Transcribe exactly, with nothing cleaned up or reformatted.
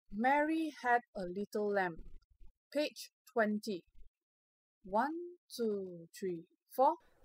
Mary had a little lamb. Page twenty. One, two, three, four.